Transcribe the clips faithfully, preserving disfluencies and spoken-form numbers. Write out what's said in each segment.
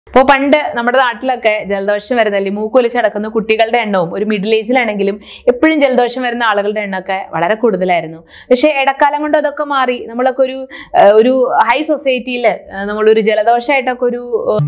അപ്പോൾ പണ്ട് നമ്മുടെ നാട്ടിലൊക്കെ ജലദോഷം വരുന്നല്ലേ മൂക്കൊലിച്ചടക്കുന്ന കുട്ടികളുടെ എണ്ണവും ഒരു മിഡിൽ ഏജിലാണെങ്കിലും എപ്പോഴും ജലദോഷം വരുന്ന ആളുകളുടെ എണ്ണമൊക്കെ വളരെ കൂടുതലായിരുന്നു. പക്ഷെ ഇടക്കാലം കൊണ്ട് അതൊക്കെ മാറി. നമ്മളൊക്കെ ഒരു ഒരു ഹൈ സൊസൈറ്റിയിൽ നമ്മളൊരു ജലദോഷമായിട്ടൊക്കെ ഒരു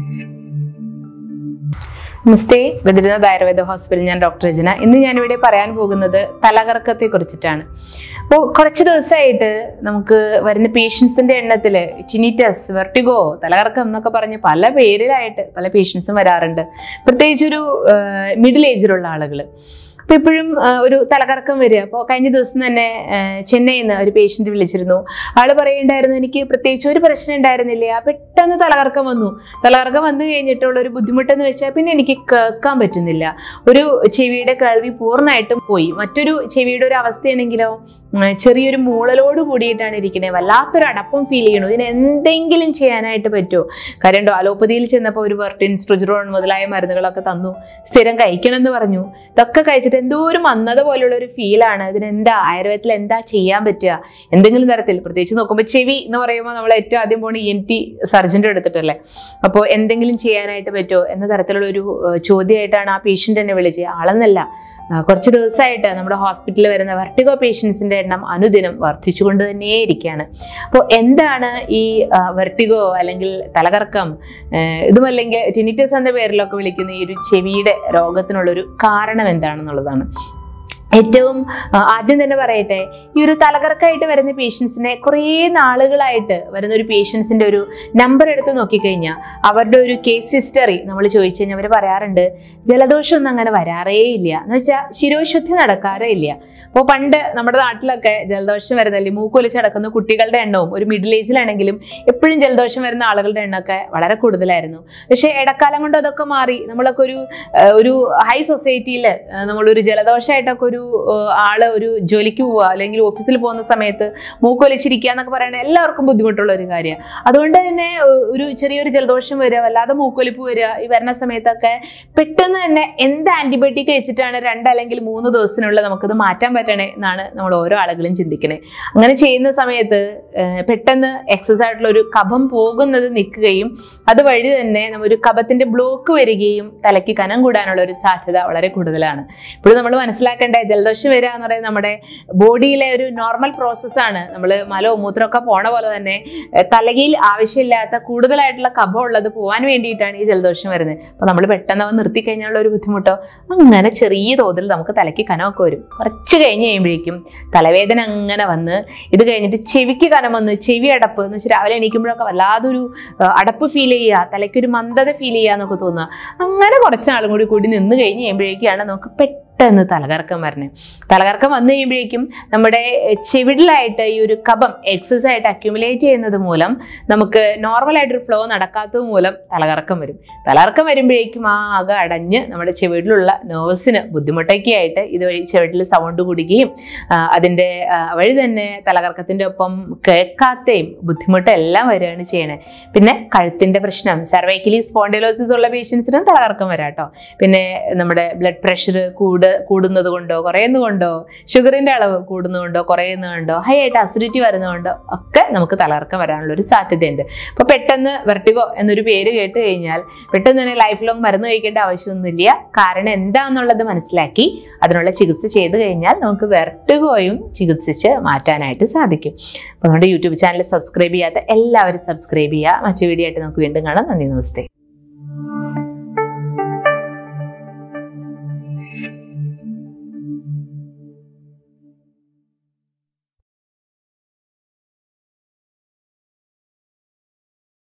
നമസ്തേ, ബദരിനാഥ് ആയുർവേദ ഹോസ്പിറ്റൽ. ഞാൻ ഡോക്ടർ രചന. ഇന്ന് ഞാനിവിടെ പറയാൻ പോകുന്നത് തലകറക്കത്തെ കുറിച്ചിട്ടാണ്. അപ്പോൾ കുറച്ച് ദിവസമായിട്ട് നമുക്ക് വരുന്ന പേഷ്യൻസിന്റെ എണ്ണത്തിൽ ടിനിറ്റസ്, വെർട്ടിഗോ, തലകറക്കം എന്നൊക്കെ പറഞ്ഞ് പല പേരിലായിട്ട് പല പേഷ്യൻസും വരാറുണ്ട്. പ്രത്യേകിച്ച് ഒരു മിഡിൽ ഏജിലുള്ള ആളുകൾ. അപ്പോൾ ഇപ്പോഴും ഒരു തലകറക്കം വരിക. അപ്പോൾ കഴിഞ്ഞ ദിവസം തന്നെ ചെന്നൈയിൽ നിന്ന് ഒരു പേഷ്യൻ്റ് വിളിച്ചിരുന്നു. ആൾ പറയുണ്ടായിരുന്നു, എനിക്ക് പ്രത്യേകിച്ച് ഒരു പ്രശ്നം ഉണ്ടായിരുന്നില്ല, പെട്ടെന്ന് തലകറക്കം വന്നു. തലകറക്കം വന്നു കഴിഞ്ഞിട്ടുള്ള ഒരു ബുദ്ധിമുട്ടെന്ന് വെച്ചാൽ പിന്നെ എനിക്ക് കേൾക്കാൻ പറ്റുന്നില്ല. ഒരു ചെവിയുടെ കേൾവി പൂർണ്ണമായിട്ടും പോയി. മറ്റൊരു ചെവിയുടെ ഒരു അവസ്ഥയാണെങ്കിലോ ചെറിയൊരു മൂളലോട് കൂടിയിട്ടാണ് ഇരിക്കുന്നത്. വല്ലാത്തൊരു അടപ്പം ഫീൽ ചെയ്യണു. ഇതിന് എന്തെങ്കിലും ചെയ്യാനായിട്ട് പറ്റുമോ? കാര്യം അലോപ്പതിയിൽ ചെന്നപ്പോൾ ഒരു വെർട്ടിൻ, സ്ട്രുജറോൺ മുതലായ മരുന്നുകളൊക്കെ തന്നു. സ്ഥിരം കഴിക്കണം എന്ന് പറഞ്ഞു. ഇതൊക്കെ കഴിച്ചിട്ട് എന്തോ ഒരു മന്നത പോലുള്ള ഒരു ഫീലാണ്. ഇതിനെന്താ ആയുർവേദത്തിൽ എന്താ ചെയ്യാൻ പറ്റുക? എന്തെങ്കിലും തരത്തിൽ, പ്രത്യേകിച്ച് നോക്കുമ്പോൾ ചെവി എന്ന് പറയുമ്പോൾ നമ്മൾ ഏറ്റവും ആദ്യം പോകുന്ന ഇ എൻ ടി സർജൻ്റെ എടുത്തിട്ടല്ലേ. അപ്പോൾ എന്തെങ്കിലും ചെയ്യാനായിട്ട് പറ്റുമോ എന്ന തരത്തിലുള്ള ഒരു ചോദ്യമായിട്ടാണ് ആ പേഷ്യൻ്റ് എന്നെ വിളിച്ചത്. ആളെന്നല്ല, കുറച്ച് ദിവസമായിട്ട് നമ്മുടെ ഹോസ്പിറ്റലിൽ വരുന്ന വെർട്ടിഗോ പേഷ്യൻസിൻ്റെ എണ്ണം അനുദിനം വർദ്ധിച്ചുകൊണ്ട് തന്നെ ഇരിക്കുകയാണ്. അപ്പോൾ എന്താണ് ഈ വെർട്ടിഗോ അല്ലെങ്കിൽ തലകറക്കം, ഇതുമല്ലെങ്കിൽ ടിനിറ്റസ് എന്ന പേരിലൊക്കെ വിളിക്കുന്ന ഈ ഒരു ചെവിയുടെ രോഗത്തിനുള്ളൊരു കാരണം എന്താണെന്നുള്ളതാണ്. ഏറ്റവും ആദ്യം തന്നെ പറയട്ടെ, ഈ ഒരു തലകറക്കമായിട്ട് വരുന്ന പേഷ്യൻസിനെ കുറേ നാളുകളായിട്ട് വരുന്ന ഒരു പേഷ്യൻസിൻ്റെ ഒരു നമ്പർ എടുത്ത് നോക്കിക്കഴിഞ്ഞാൽ അവരുടെ ഒരു കേസ് ഹിസ്റ്ററി നമ്മൾ ചോദിച്ചു കഴിഞ്ഞാൽ അവർ പറയാറുണ്ട്, ജലദോഷമൊന്നും അങ്ങനെ വരാറേ ഇല്ല, എന്ന് വെച്ചാൽ ശിരോശുദ്ധി നടക്കാറേ ഇല്ല. അപ്പോൾ പണ്ട് നമ്മുടെ നാട്ടിലൊക്കെ ജലദോഷം വരുന്നല്ലേ മൂക്കൊലിച്ചടക്കുന്ന കുട്ടികളുടെ എണ്ണവും ഒരു മിഡിൽ ഏജിലാണെങ്കിലും എപ്പോഴും ജലദോഷം വരുന്ന ആളുകളുടെ എണ്ണമൊക്കെ വളരെ കൂടുതലായിരുന്നു. പക്ഷെ ഇടക്കാലം കൊണ്ട് അതൊക്കെ മാറി. നമ്മളൊക്കെ ഒരു ഒരു ഹൈ സൊസൈറ്റിയിൽ നമ്മളൊരു ജലദോഷമായിട്ടൊക്കെ ഒരു ആള് ഒരു ജോലിക്ക് പോവുക അല്ലെങ്കിൽ ഓഫീസിൽ പോകുന്ന സമയത്ത് മൂക്കൊലിച്ചിരിക്കുക എന്നൊക്കെ പറയുന്നത് എല്ലാവർക്കും ബുദ്ധിമുട്ടുള്ള ഒരു കാര്യമാണ്. അതുകൊണ്ട് തന്നെ ഒരു ചെറിയൊരു ജലദോഷം വരിക, വല്ലാതെ മൂക്കൊലിപ്പ് വരിക, ഈ വരുന്ന സമയത്തൊക്കെ പെട്ടെന്ന് തന്നെ എന്ത് ആന്റിബയോട്ടിക് വെച്ചിട്ടാണ് രണ്ട് അല്ലെങ്കിൽ മൂന്ന് ദിവസത്തിനുള്ളിൽ നമുക്കത് മാറ്റാൻ പറ്റണേ എന്നാണ് നമ്മൾ ഓരോ ആളുകളും ചിന്തിക്കണേ. അങ്ങനെ ചെയ്യുന്ന സമയത്ത് പെട്ടെന്ന് എക്സസ് ആയിട്ടുള്ള ഒരു കഫം പോകുന്നത് നിൽക്കുകയും അതുവഴി തന്നെ ഒരു കഫത്തിന്റെ ബ്ലോക്ക് വരികയും തലയ്ക്ക് കനം കൂടാനുള്ള ഒരു സാധ്യത വളരെ കൂടുതലാണ്. ഇപ്പോഴും നമ്മൾ മനസ്സിലാക്കേണ്ട, ജലദോഷം വരിക എന്ന് പറയുന്നത് നമ്മുടെ ബോഡിയിലെ ഒരു നോർമൽ പ്രോസസ്സാണ്. നമ്മൾ മലവും മൂത്രമൊക്കെ പോണ പോലെ തന്നെ തലയിൽ ആവശ്യമില്ലാത്ത കൂടുതലായിട്ടുള്ള കഫം ഉള്ളത് പോകാൻ വേണ്ടിയിട്ടാണ് ഈ ജലദോഷം വരുന്നത്. അപ്പോൾ നമ്മൾ പെട്ടെന്ന് അവ നിർത്തിക്കഴിഞ്ഞാലുള്ള ഒരു ബുദ്ധിമുട്ടോ അങ്ങനെ ചെറിയ തോതിൽ നമുക്ക് തലയ്ക്ക് കനമൊക്കെ വരും. കുറച്ച് കഴിഞ്ഞ് കഴിയുമ്പോഴേക്കും തലവേദന അങ്ങനെ വന്ന് ഇത് കഴിഞ്ഞിട്ട് ചെവിക്ക് കനം വന്ന് ചെവി അടപ്പ് എന്ന് വെച്ചാൽ രാവിലെ എണീക്കുമ്പോഴൊക്കെ വല്ലാതൊരു അടപ്പ് ഫീൽ ചെയ്യുക, തലയ്ക്കൊരു മന്ദത ഫീൽ ചെയ്യുക എന്നൊക്കെ തോന്നുക. അങ്ങനെ കുറച്ച് നാളും കൂടി കൂടി നിന്ന് കഴിഞ്ഞ് കഴിയുമ്പോഴേക്കാണ് നമുക്ക് പെട്ടെന്ന് പെട്ടെന്ന് തലകറക്കം വരണേ. തലകറക്കം വന്നു കഴിയുമ്പോഴേക്കും നമ്മുടെ ചെവിടിലായിട്ട് ഈ ഒരു കഫം എക്സസ് ആയിട്ട് അക്യുമുലേറ്റ് ചെയ്യുന്നത് മൂലം നമുക്ക് നോർമലായിട്ടൊരു ഫ്ലോ നടക്കാത്തത് മൂലം തലകറക്കം വരും. തലകറക്കം വരുമ്പോഴേക്കും ആ ആകെ അടഞ്ഞ് നമ്മുടെ ചെവിടിലുള്ള നെർവ്സിന് ബുദ്ധിമുട്ടൊക്കെ ആയിട്ട് ഇതുവഴി ചെവിടിൽ സൗണ്ട് കൂടുകയും അതിൻ്റെ വഴി തന്നെ തലകറക്കത്തിൻ്റെ ഒപ്പം കേൾക്കാത്തയും ബുദ്ധിമുട്ടെല്ലാം വരികയാണ് ചെയ്യണേ. പിന്നെ കഴുത്തിൻ്റെ പ്രശ്നം, സെർവൈക്കലി സ്പോണ്ടിലോസിസ് ഉള്ള പേഷ്യൻസിനും തലകറക്കം വരാം കേട്ടോ. പിന്നെ നമ്മുടെ ബ്ലഡ് പ്രഷർ കൂട് കൂടുന്നത് കൊണ്ടോ കുറയുന്നത് കൊണ്ടോ, ഷുഗറിന്റെ അളവ് കൂടുന്നതുകൊണ്ടോ കുറയുന്നതുകൊണ്ടോ, ഹൈ ആയിട്ട് അസിഡിറ്റി വരുന്നതുകൊണ്ടോ ഒക്കെ നമുക്ക് തലകറക്കം വരാനുള്ള ഒരു സാധ്യതയുണ്ട്. അപ്പോൾ പെട്ടെന്ന് വെർട്ടിഗോ എന്നൊരു പേര് കേട്ട് കഴിഞ്ഞാൽ പെട്ടെന്ന് തന്നെ ലൈഫ് ലോങ് മരുന്ന് കഴിക്കേണ്ട ആവശ്യമൊന്നുമില്ല. കാരണം എന്താണെന്നുള്ളത് മനസ്സിലാക്കി അതിനുള്ള ചികിത്സ ചെയ്ത് കഴിഞ്ഞാൽ നമുക്ക് വെർട്ടിഗോയും ചികിത്സിച്ച് മാറ്റാനായിട്ട് സാധിക്കും. അപ്പോൾ നമ്മുടെ യൂട്യൂബ് ചാനൽ സബ്സ്ക്രൈബ് ചെയ്യാത്ത എല്ലാവരും സബ്സ്ക്രൈബ് ചെയ്യുക. മറ്റു വീഡിയോ ആയിട്ട് നമുക്ക് വീണ്ടും കാണാം. നന്ദി, നമസ്തേ.